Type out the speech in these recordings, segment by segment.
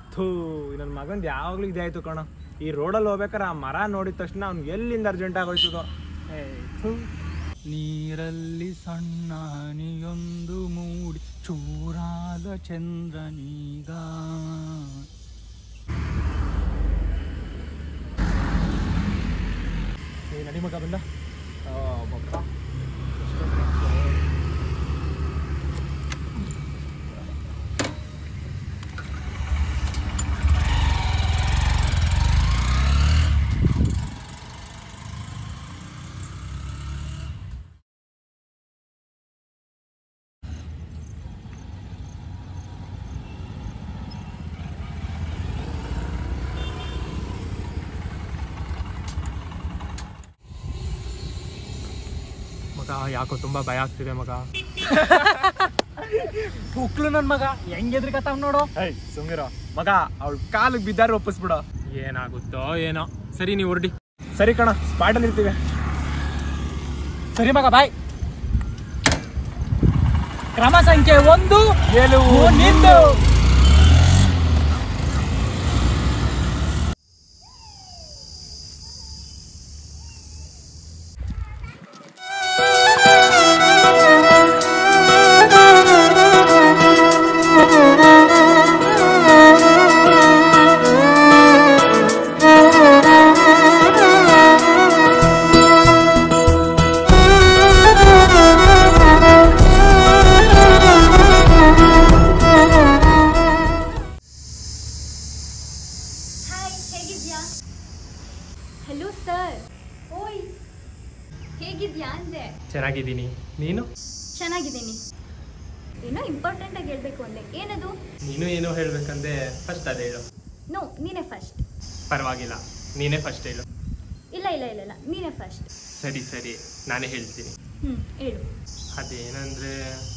ಥೂ ನನ್ನ ಮಗಂದು ಯಾವಾಗಲೂ ಇದೇ ಆಯಿತು ಕಣ. ಈ ರೋಡಲ್ಲಿ ಹೋಗ್ಬೇಕಾರೆ ಆ ಮರ ನೋಡಿದ ತಕ್ಷಣ ಅವ್ನಿಗೆ ಎಲ್ಲಿಂದ ಅರ್ಜೆಂಟ್ ಆಗೋಯ್ತದೋ. ಥೂ. ನೀರಲ್ಲಿ ಸಣ್ಣ ಹನಿಯೊಂದು ಮೂಡಿ ಚೂರಾದ ಚಂದ್ರನೀಗ. ನಡಿ ಮಗ ಬಂದ. ಯಾಕೋ ತುಂಬಾ ಭಯ ಆಗ್ತಿದೆ ಮಗ. ಪುಕ್ಲು ನನ್ ಮಗ ಹೆಂಗೆದ್ರಿ ಕತಾವ್ ನೋಡು. ಸುಮ್ಮಿರೋ ಮಗ, ಅವಳ ಕಾಲಿಗೆ ಬಿದ್ದಾರ ಒಪ್ಪಿಸ್ಬಿಡು. ಏನಾಗುತ್ತೋ ಏನೋ. ಸರಿ ನೀವು ಹೊರಡಿ. ಸರಿ ಕಣ, ಸ್ಪಾಟಲ್ಲಿ ಇರ್ತೀವಿ. ಸರಿ ಮಗ, ಬಾಯ್. ಕ್ರಮ ಸಂಖ್ಯೆ 1 ಗೆಲುವು ನಿಂದು. Hello sir. ಓಯ್, ಹೇಗಿದ್ಯಾ ಅಂದೆ. ಚೆನ್ನಾಗಿದ್ದೀನಿ, ನೀನು? ಚೆನ್ನಾಗಿದ್ದೀನಿ. ಏನೋ ಇಂಪಾರ್ಟೆಂಟ್ ಆಗಿ ಹೇಳ್ಬೇಕು ಅಂದೆ. ಏನದು? ನೀನು ಏನೋ ಹೇಳ್ಬೇಕಂದ್ರೆ ಫಸ್ಟ್ ಅದೇ ಹೇಳು. ನೋ, ನೀನೇ ಫಸ್ಟ್. ಪರವಾಗಿಲ್ಲ, ನೀನೇ ಫಸ್ಟ್ ಹೇಳು. ಇಲ್ಲ ಇಲ್ಲ ಇಲ್ಲ ಇಲ್ಲ, ನೀನೇ ಫಸ್ಟ್. ಸರಿ ಸರಿ, ನಾನೇ ಹೇಳ್ತೀನಿ. ಹೇಳು. ಅದೇನಂದ್ರೆ,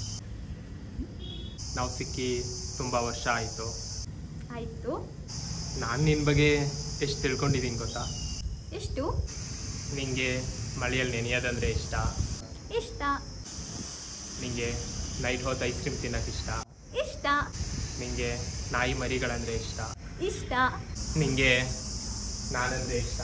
ನಾವು ಸಿಕ್ಕಿ ತುಂಬ ವರ್ಷ ಆಯಿತು. ಆಯಿತು. ನಾನು ನಿನ್ನ ಬಗ್ಗೆ ಎಷ್ಟು ತಿಳ್ಕೊಂಡಿದ್ದೀನಿ ಗೊತ್ತಾ? ಎಷ್ಟು? ನಿಂಗೆ ಮಳೆಯಲ್ಲಿ ನೆನೆಯೋದಂದರೆ ಇಷ್ಟ. ಇಷ್ಟ. ನಿಂಗೆ ನೈಟ್ ಹೊತ್ತು ಐಸ್ ಕ್ರೀಮ್ ತಿನ್ನೋಕೆ ಇಷ್ಟ. ಇಷ್ಟ. ನಿಂಗೆ ನಾಯಿ ಮರಿಗಳಂದರೆ ಇಷ್ಟ. ಇಷ್ಟ. ನಿಂಗೆ ನಾನಂದರೆ ಇಷ್ಟ.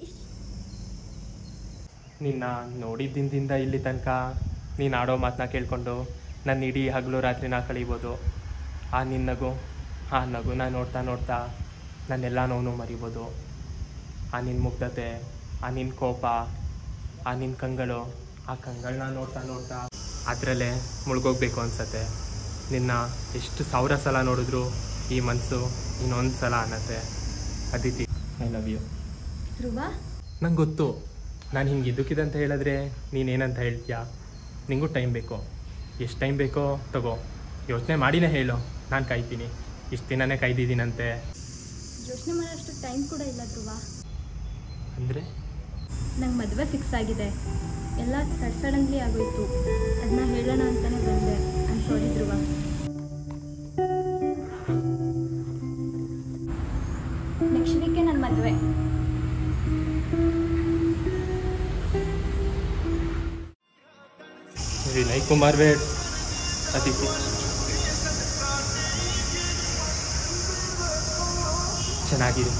ನಿನ್ನ ನೋಡಿದ್ದಿಂದ ಇಲ್ಲಿ ತನಕ ನೀನು ಆಡೋ ಮಾತನ್ನ ಕೇಳಿಕೊಂಡು ನನ್ನ ಇಡೀ ಹಗಲು ರಾತ್ರಿನ ಕಳೀಬೋದು. ಆ ನಗುನ ನೋಡ್ತಾ ನೋಡ್ತಾ ನನ್ನೆಲ್ಲ ನೋವು ಮರಿಬೋದು. ಆ ನಿನ್ನ ಮುಗ್ಧತೆ, ಆ ನಿನ್ನ ಕೋಪ, ಆ ನಿನ್ನ ಕಂಗಳು, ಆ ಕಂಗಳನ್ನ ನೋಡ್ತಾ ನೋಡ್ತಾ ಅದರಲ್ಲೇ ಮುಳುಗೋಗ್ಬೇಕು ಅನ್ಸತ್ತೆ. ನಿನ್ನ ಎಷ್ಟು 1000 ಸಲ ನೋಡಿದ್ರು ಈ ಮನಸ್ಸು ಇನ್ನೊಂದು ಸಲ ಅನ್ನತ್ತೆ. Aditi, I love you. Dhruva, ನಂಗೆ ಗೊತ್ತು ನಾನು ಹಿಂಗೆ ಇದ್ದಕ್ಕಿದೆ ಅಂತ ಹೇಳಿದ್ರೆ ನೀನೇನಂತ ಹೇಳ್ತೀಯಾ. ನಿಂಗೂ ಟೈಮ್ ಬೇಕು. ಎಷ್ಟು ಟೈಮ್ ಬೇಕೋ ತಗೋ, ಯೋಚನೆ ಮಾಡಿನೇ ಹೇಳು, ನಾನು ಕಾಯ್ತೀನಿ. ಇಷ್ಟು ದಿನನೇ ಕಾಯ್ದಿದ್ದೀನಂತೆ. ಯೋಚನೆ ಮಾಡೋಷ್ಟು ಟೈಮ್ ಕೂಡ ಇಲ್ಲ ಧ್ರುವ. ಅಂದರೆ ನಂಗೆ ಮದುವೆ ಫಿಕ್ಸ್ ಆಗಿದೆ. ಎಲ್ಲ ಸಡನ್ಲಿ ಆಗೋಯ್ತು. ಅದನ್ನ ಹೇಳೋಣ ಅಂತಲೇ ಬಂದೆ. I am sorry Dhruva. Next ವೀಕೆ ನನ್ನ ಮದುವೆ. ವಿನಯ್ ಕುಮಾರ್ ಬೇಡ್, ಅದಿತಿ. ಚೆನ್ನಾಗಿದೆ.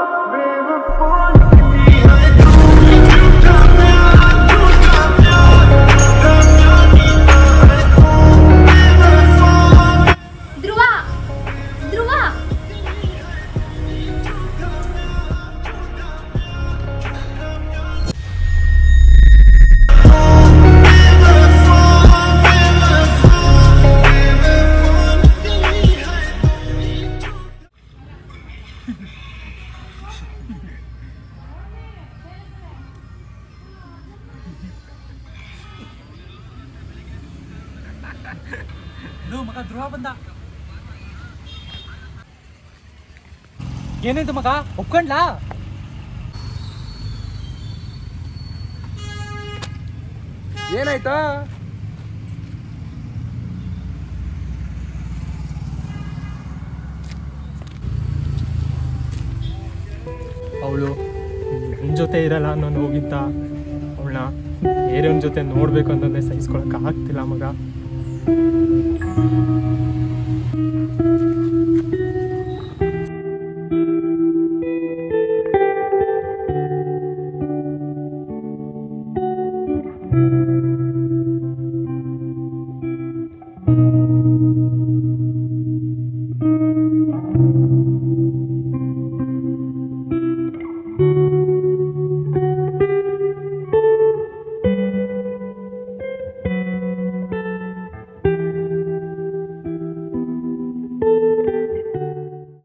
ಧ್ರುವ, ಧ್ರುವ, ಮಗ ಧ್ರುವ ಬಂದ. ಏನಾಯ್ತು ಮಗ, ಒಪ್ಕೊಂಡ್ಲಾ? ಏನಾಯ್ತಾ? ಅವಳು ನನ್ನ ಜೊತೆ ಇರಲ್ಲ ಅನ್ನೋ ನೋವಿಗಿಂತ ಅವಳನ್ನ ಬೇರೆಯವ್ನ ಜೊತೆ ನೋಡ್ಬೇಕು ಅಂತಂದ್ರೆ ಸಹಿಸ್ಕೊಳಕ್ ಆಗ್ತಿಲ್ಲ ಮಗ.